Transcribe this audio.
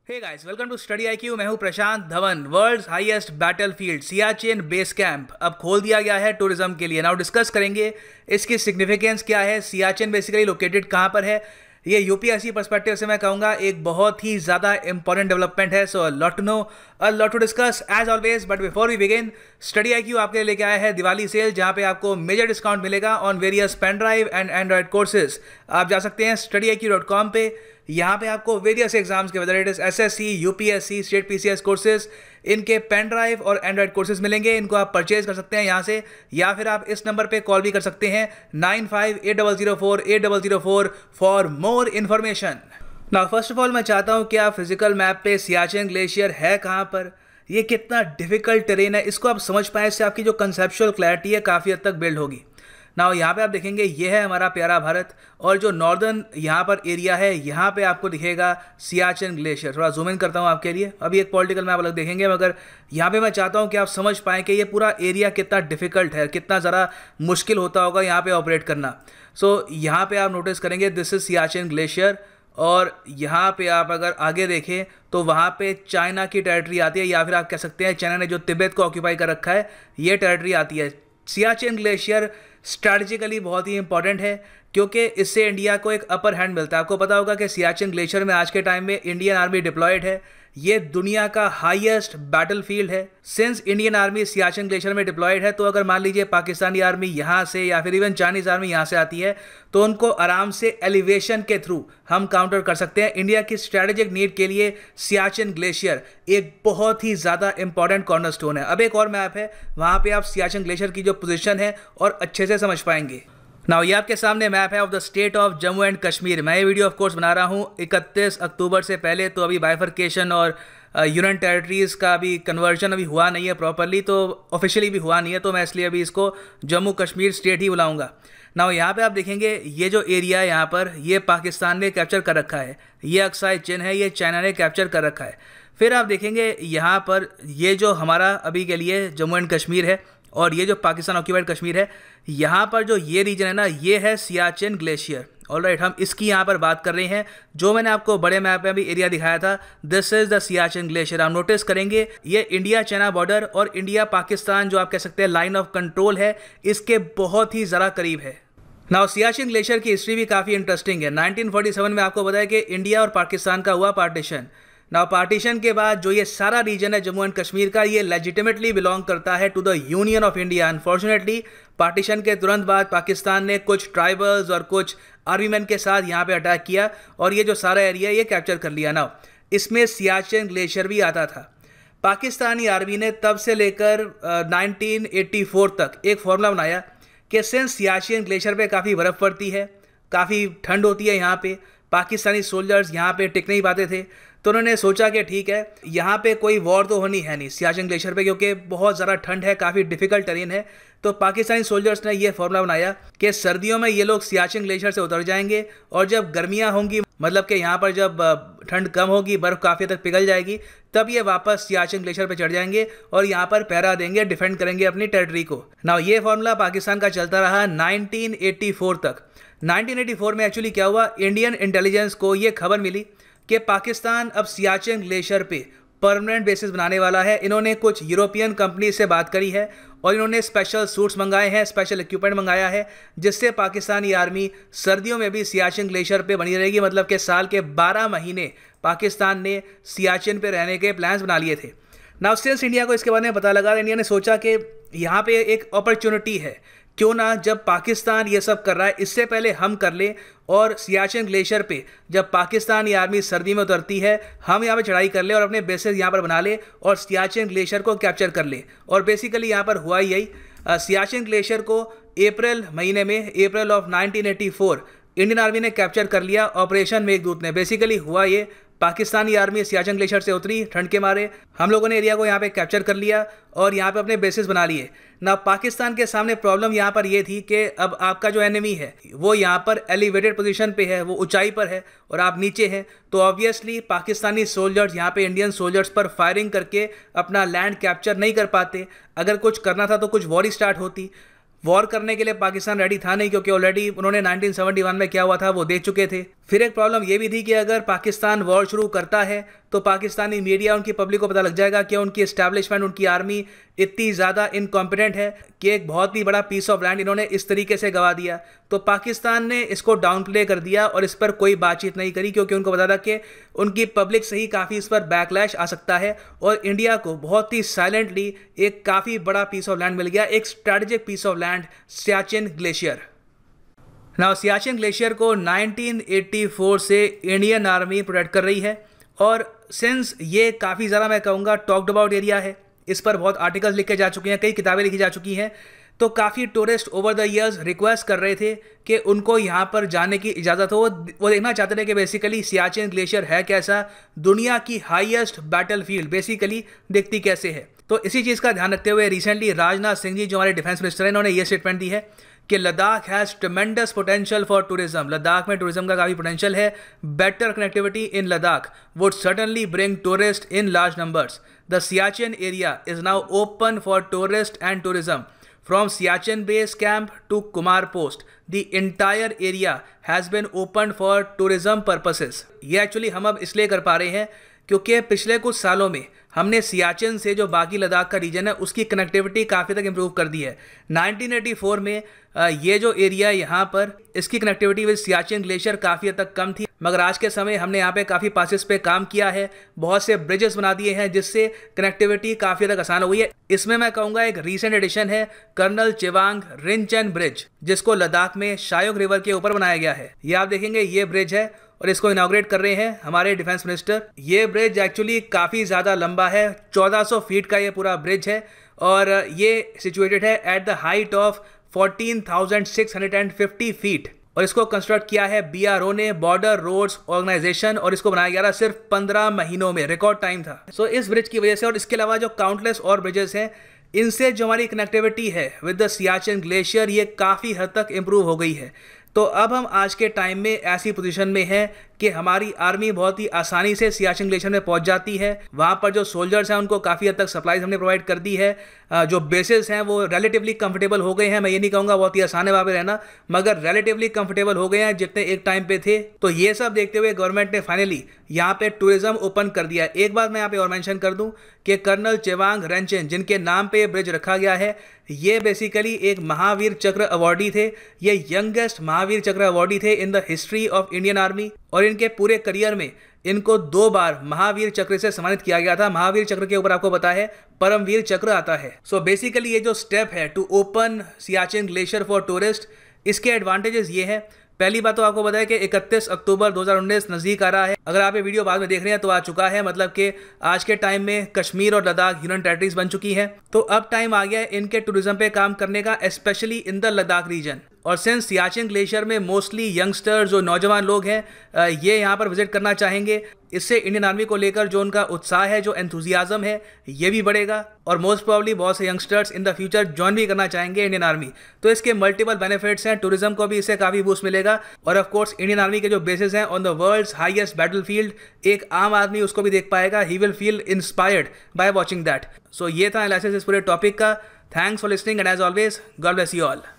Hey guys, welcome to Study I Q. मैं हूं Prashant Dhawan. World's highest battlefield Siachen base camp अब खोल दिया गया है टूरिज्म के लिए। नाउ डिस्कस करेंगे इसकी सिग्निफिकेंस क्या है, सियाचिन बेसिकली लोकेटेड कहां पर है। ये यूपीएससी पर्सपेक्टिव से मैं कहूँगा एक बहुत ही ज़्यादा इंपॉर्टेंट डेवलपमेंट है। So lot to know, a lot to discuss as always. But before we begin, Study I Q आपके लिए लेके आया है दिवाली सेल, जहाँ पे आपको मेजर डिस्काउंट मिलेगा on various pen drive and Android courses. आप जा सकते हैं studyIQ.com पे। यहाँ पे आपको वेरियस एग्जाम्स के whether it is SSC, UPSC, state PCS courses, इनके पेन ड्राइव और एंड्रॉइड कोर्सेज मिलेंगे। इनको आप परचेज कर सकते हैं यहाँ से, या फिर आप इस नंबर पे कॉल भी कर सकते हैं 9580048004 for more information. Now first of all मैं चाहता हूँ कि आप फिजिकल मैप पे सियाचिन ग्लेशियर है कहाँ पर, ये कितना डिफिकल्ट टेरेन है, इसको आप समझ पाएँ। इससे आपकी जो कंसेप्चुअल क्लैरिटी है काफ़ी हद तक बिल्ड होगी। नाउ यहाँ पे आप देखेंगे ये है हमारा प्यारा भारत, और जो नॉर्दर्न यहाँ पर एरिया है यहाँ पे आपको दिखेगा सियाचिन ग्लेशियर। थोड़ा जूम इन करता हूँ आपके लिए। अभी एक पॉलिटिकल मैप अलग देखेंगे, मगर यहाँ पे मैं चाहता हूँ कि आप समझ पाएँ कि ये पूरा एरिया कितना डिफिकल्ट है, कितना ज़रा मुश्किल होता होगा यहाँ पे ऑपरेट करना। सो यहाँ पे आप नोटिस करेंगे दिस इज सियाचिन ग्लेशियर, और यहाँ पे आप अगर आगे देखें तो वहाँ पे चाइना की टेरिटरी आती है, या फिर आप कह सकते हैं चाइना ने जो तिब्बत को ऑक्यूपाई कर रखा है ये टेरिटरी आती है। सियाचिन ग्लेशियर स्ट्रैटेजिकली बहुत ही इंपॉर्टेंट है, क्योंकि इससे इंडिया को एक अपर हैंड मिलता है। आपको पता होगा कि सियाचिन ग्लेशियर में आज के टाइम में इंडियन आर्मी डिप्लॉयड है। ये दुनिया का हाईएस्ट बैटलफील्ड है। Since Indian army Siachen glacier में डिप्लॉयड है, तो अगर मान लीजिए पाकिस्तानी आर्मी यहाँ से या फिर इवन चाइनीज़ आर्मी यहाँ से आती है, तो उनको आराम से एलिवेशन के थ्रू हम काउंटर कर सकते हैं। इंडिया की स्ट्रैटेजिक नीड के लिए सियाचिन ग्लेशियर एक बहुत ही ज़्यादा इंपॉर्टेंट कॉर्नरस्टोन है। अब एक और मैप है, वहाँ पर आप सियाचिन ग्लेशियर की जो पोजिशन है और अच्छे से समझ पाएंगे। नाउ ये आपके सामने मैप है of the state of Jammu and Kashmir. मैं ये वीडियो ऑफ कोर्स बना रहा हूँ 31 अक्टूबर से पहले, तो अभी बाइफर्केशन और यूनियन टेरिटरीज़ का अभी कन्वर्जन अभी हुआ नहीं है प्रॉपरली, तो ऑफिशियली भी हुआ नहीं है, तो मैं इसलिए अभी इसको जम्मू कश्मीर स्टेट ही बुलाऊंगा। नाउ यहाँ पे आप देखेंगे ये जो एरिया है यहाँ पर, ये पाकिस्तान ने कैप्चर कर रखा है। ये अक्साई चिन्ह है, ये चाइना ने कैप्चर कर रखा है। फिर आप देखेंगे यहाँ पर ये जो हमारा अभी के लिए जम्मू एंड कश्मीर है, और ये जो पाकिस्तान ऑक्यूपाइड कश्मीर है, यहाँ पर जो ये रीजन है ना, ये है सियाचिन ग्लेशियर। ऑलराइट, हम इसकी यहाँ पर बात कर रहे हैं। जो मैंने आपको बड़े मैप में भी एरिया दिखाया था, this is the Siachen glacier. आप नोटिस करेंगे ये इंडिया चाइना बॉर्डर और इंडिया पाकिस्तान जो आप कह सकते हैं लाइन ऑफ कंट्रोल है, इसके बहुत ही ज़रा करीब है। नाउ सियाचिन ग्लेशियर की हिस्ट्री भी काफ़ी इंटरेस्टिंग है। 1947 में आपको बताया कि इंडिया और पाकिस्तान का हुआ पार्टीशन। नाउ पार्टीशन के बाद जो ये सारा रीजन है जम्मू एंड कश्मीर का, ये लेजिटिमेटली बिलोंग करता है to the union of India. Unfortunately partition के तुरंत बाद पाकिस्तान ने कुछ ट्राइबल्स और कुछ आर्मी मैन के साथ यहाँ पे अटैक किया, और ये जो सारा एरिया ये कैप्चर कर लिया। नाउ इसमें सियाचिन ग्लेशियर भी आता था। पाकिस्तानी आर्मी ने तब से लेकर 1984 तक एक फॉर्मूला बनाया कि सिंस सियाचिन ग्लेशियर पे काफ़ी बर्फ़ पड़ती है, काफ़ी ठंड होती है यहाँ पे, पाकिस्तानी सोल्जर्स यहाँ पे टिक नहीं पाते थे, तो उन्होंने सोचा कि ठीक है यहाँ पे कोई वॉर तो होनी है नहीं सियाचिन ग्लेशियर पे, क्योंकि बहुत ज़्यादा ठंड है, काफ़ी डिफिकल्ट टेरेन है। तो पाकिस्तानी सोल्जर्स ने ये फॉर्मूला बनाया कि सर्दियों में ये लोग सियाचिन ग्लेशियर से उतर जाएंगे, और जब गर्मियाँ होंगी, मतलब कि यहाँ पर जब ठंड कम होगी, बर्फ़ काफ़ी तक पिघल जाएगी, तब ये वापस सियाचिन ग्लेशियर पे चढ़ जाएंगे और यहाँ पर पहरा देंगे, डिफेंड करेंगे अपनी टेरिटरी को। नाउ ये फॉर्मूला पाकिस्तान का चलता रहा 1984 तक। 1984 में एक्चुअली क्या हुआ, इंडियन इंटेलिजेंस को ये खबर मिली कि पाकिस्तान अब सियाचिन ग्लेशियर पे परमानेंट बेसिस बनाने वाला है। इन्होंने कुछ यूरोपियन कंपनी से बात करी है, और इन्होंने स्पेशल सूट्स मंगाए हैं, स्पेशल इक्विपमेंट मंगाया है, जिससे पाकिस्तानी आर्मी सर्दियों में भी सियाचिन ग्लेशियर पे बनी रहेगी। मतलब कि साल के 12 महीने पाकिस्तान ने सियाचिन पे रहने के प्लान्स बना लिए थे। नाउ सिंस इंडिया को इसके बारे में पता लगा, इंडिया ने सोचा कि यहाँ पे एक अपॉर्चुनिटी है, क्यों ना जब पाकिस्तान ये सब कर रहा है इससे पहले हम कर लें, और सियाचिन ग्लेशियर पे जब पाकिस्तानी आर्मी सर्दी में उतरती है, हम यहाँ पे चढ़ाई कर ले और अपने बेसेस यहाँ पर बना ले और सियाचिन ग्लेशियर को कैप्चर कर ले। और बेसिकली यहाँ पर हुआ यही। सियाचिन ग्लेशियर को अप्रैल महीने में, अप्रैल ऑफ 1984 इंडियन आर्मी ने कैप्चर कर लिया ऑपरेशन मेघदूत ने। बेसिकली हुआ ये, पाकिस्तानी आर्मी सियाचिन ग्लेशियर से उतरी ठंड के मारे, हम लोगों ने एरिया को यहाँ पे कैप्चर कर लिया और यहाँ पे अपने बेसिस बना लिए। ना पाकिस्तान के सामने प्रॉब्लम यहाँ पर ये थी कि अब आपका जो एनिमी है वो यहाँ पर एलिवेटेड पोजीशन पे है, वो ऊंचाई पर है और आप नीचे हैं, तो ऑब्वियसली पाकिस्तानी सोल्जर्स यहाँ पे इंडियन सोल्जर्स पर फायरिंग करके अपना लैंड कैप्चर नहीं कर पाते। अगर कुछ करना था तो कुछ वॉर ही स्टार्ट होती। वॉर करने के लिए पाकिस्तान रेडी था नहीं, क्योंकि ऑलरेडी उन्होंने 1971 में क्या हुआ था वो देख चुके थे। फिर एक प्रॉब्लम ये भी थी कि अगर पाकिस्तान वॉर शुरू करता है तो पाकिस्तानी मीडिया, उनकी पब्लिक को पता लग जाएगा कि उनकी एस्टैब्लिशमेंट, उनकी आर्मी इतनी ज़्यादा इनकॉम्पिटेंट है कि एक बहुत ही बड़ा पीस ऑफ लैंड इन्होंने इस तरीके से गंवा दिया। तो पाकिस्तान ने इसको डाउन प्ले कर दिया और इस पर कोई बातचीत नहीं करी, क्योंकि उनको पता था कि उनकी पब्लिक से ही काफ़ी इस पर बैकलैश आ सकता है और इंडिया को बहुत ही साइलेंटली एक काफ़ी बड़ा पीस ऑफ लैंड मिल गया, एक strategic piece of land, Siachen glacier. Now Siachen glacier को 1984 से इंडियन आर्मी प्रोटेक्ट कर रही है और सिंस ये काफ़ी ज़्यादा, मैं कहूँगा, टॉक्ड अबाउट एरिया है, इस पर बहुत आर्टिकल्स लिखे जा चुके हैं, कई किताबें लिखी जा चुकी हैं, तो काफ़ी tourist over the years request कर रहे थे कि उनको यहाँ पर जाने की इजाज़त हो। वो देखना चाहते थे कि बेसिकली सियाचिन ग्लेशियर है कैसा, दुनिया की हाईएस्ट बैटल फील्ड बेसिकली दिखती कैसे है। तो इसी चीज़ का ध्यान रखते हुए रिसेंटली राजनाथ सिंह जी, जो हमारे डिफेंस मिनिस्टर हैं, इन्होंने ये स्टेटमेंट दी है कि Ladakh has tremendous potential for tourism. Ladakh में टूरिज्म का काफ़ी पोटेंशियल है। Better connectivity in Ladakh would certainly bring tourist in large numbers. The Siachen area is now open for tourist and tourism. From Siachen base camp to Kumar post, the entire area has been opened for tourism purposes. ये actually हम अब इसलिए कर पा रहे हैं क्योंकि पिछले कुछ सालों में हमने सियाचिन से जो बाकी लद्दाख का रीजन है उसकी कनेक्टिविटी काफ़ी तक इम्प्रूव कर दी है। 1984 में ये जो एरिया यहाँ पर, इसकी कनेक्टिविटी विद सियाचिन ग्लेशियर काफ़ी हद तक कम थी, मगर आज के समय हमने यहाँ पे काफ़ी पासेस पे काम किया है, बहुत से ब्रिजेस बना दिए हैं जिससे कनेक्टिविटी काफ़ी हद तक आसान हो गई है। इसमें मैं कहूँगा एक रीसेंट एडिशन है कर्नल चेवांग रिंचन ब्रिज, जिसको लद्दाख में शायोक रिवर के ऊपर बनाया गया है। ये आप देखेंगे, ये ब्रिज है और इसको इनॉग्रेट कर रहे हैं हमारे डिफेंस मिनिस्टर। ये ब्रिज एक्चुअली काफ़ी ज़्यादा लंबा है, 1400 फीट का ये पूरा ब्रिज है और ये सिचुएटेड है at the height of 14,650 feet और इसको कंस्ट्रक्ट किया है BRO ने, बॉर्डर रोड्स ऑर्गेनाइजेशन, और इसको बनाया गया था सिर्फ 15 महीनों में, रिकॉर्ड टाइम था। सो इस ब्रिज की वजह से और इसके अलावा जो काउंटलेस और ब्रिजेस हैं, इनसे जो हमारी कनेक्टिविटी है विद द सियाचिन ग्लेशियर, ये काफ़ी हद तक इम्प्रूव हो गई है। तो अब हम आज के टाइम में ऐसी पोजीशन में हैं कि हमारी आर्मी बहुत ही आसानी से सियाचिन ग्लेशियर में पहुंच जाती है। वहाँ पर जो सोल्जर्स हैं उनको काफ़ी हद तक सप्लाईज हमने प्रोवाइड कर दी है। जो बेसेस हैं वो रिलेटिवली कंफर्टेबल हो गए हैं। मैं ये नहीं कहूँगा बहुत ही आसान है वहाँ पे रहना, मगर रिलेटिवली कंफर्टेबल हो गए हैं जितने एक टाइम पे थे। तो ये सब देखते हुए गवर्नमेंट ने फाइनली यहाँ पे टूरिज्म ओपन कर दिया है। एक बात मैं यहाँ पे और मेंशन कर दूँ कि कर्नल चेवांग रेंचन, जिनके नाम पे ब्रिज रखा गया है, ये बेसिकली एक महावीर चक्र अवॉर्डी थे। ये यंगेस्ट महावीर चक्र अवॉर्डी थे in the history of Indian army और इनके पूरे करियर में इनको 2 बार महावीर चक्र से सम्मानित किया गया था। महावीर चक्र के ऊपर आपको पता है परमवीर चक्र आता है। सो बेसिकली ये जो स्टेप है to open Siachen glacier for tourist, इसके एडवांटेजेस ये हैं। पहली बात तो आपको पता है कि 31 अक्टूबर 2019 नज़दीक आ रहा है। अगर आप ये वीडियो बाद में देख रहे हैं तो आ चुका है, मतलब कि आज के टाइम में कश्मीर और लद्दाख यूनियन टेरिटरीज बन चुकी हैं। तो अब टाइम आ गया है इनके टूरिज्म पे काम करने का, specially in the Ladakh region. और सिंस सियाचिन ग्लेशियर में मोस्टली यंगस्टर्स, जो नौजवान लोग हैं, ये यहाँ पर विजिट करना चाहेंगे, इससे इंडियन आर्मी को लेकर जो उनका उत्साह है, जो एंथुजियाज्म है, ये भी बढ़ेगा और मोस्ट प्रोबेबली बहुत से youngsters in the future join भी करना चाहेंगे इंडियन आर्मी। तो इसके मल्टीपल बेनिफिट्स हैं, टूरिज्म को भी इससे काफ़ी बूस्ट मिलेगा और ऑफ कोर्स इंडियन आर्मी के जो बेसिस हैं on the world's highest battlefield, एक आम आदमी उसको भी देख पाएगा। He will feel inspired by watching that. So ये था एनालिसिस इस पूरे टॉपिक का। Thanks for listening and as always God bless you all.